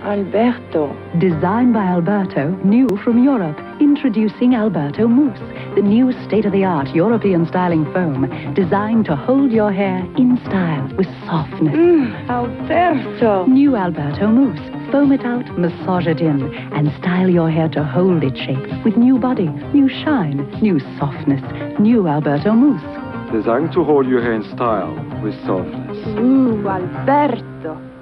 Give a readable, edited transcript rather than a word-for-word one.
Alberto. Designed by Alberto, new from Europe. Introducing Alberto Mousse, the new state-of-the-art European styling foam designed to hold your hair in style with softness. Alberto. New Alberto Mousse. Foam it out, massage it in, and style your hair to hold its shape with new body, new shine, new softness. New Alberto Mousse. Designed to hold your hair in style with softness. Alberto.